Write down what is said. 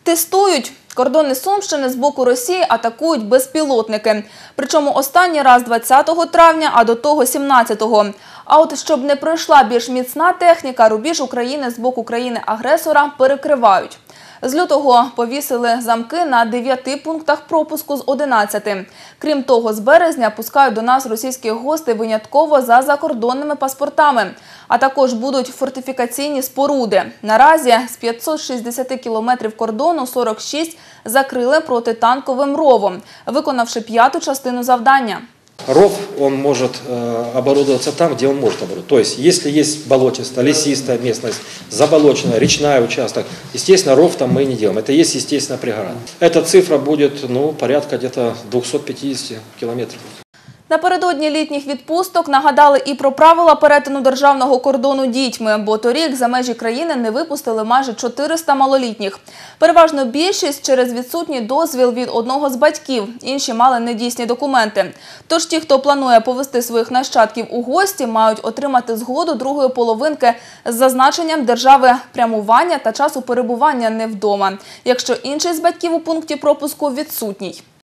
Тестують. Кордони Сумщини з боку Росії атакують безпілотники. Причому останній раз 20 травня, а до того 17-го. А от щоб не пройшла більш міцна техніка, рубіж України з боку країни-агресора перекривають. З лютого повісили замки на 9 пунктах пропуску з 11. Крім того, з березня пускають до нас російських гостей винятково за закордонними паспортами. А також будуть фортифікаційні споруди. Наразі з 560 кілометрів кордону 46 закрили протитанковим ровом, виконавши 5-ту частину завдання. Ров, он может оборудоваться там, где он может оборудоваться. То есть, если есть болотистая, лесистая местность, заболоченная, речная участок, естественно, ров там мы не делаем. Это есть естественная преграда. Эта цифра будет, порядка где-то 250 километров. Напередодні літніх відпусток нагадали і про правила перетину державного кордону дітьми, бо торік за межі країни не випустили майже 400 малолітніх. Переважно більшість через відсутній дозвіл від одного з батьків, інші мали недійсні документи. Тож ті, хто планує повести своїх нащадків у гості, мають отримати згоду другої половинки з зазначенням держави прямування та часу перебування не вдома, якщо інший з батьків у пункті пропуску відсутній.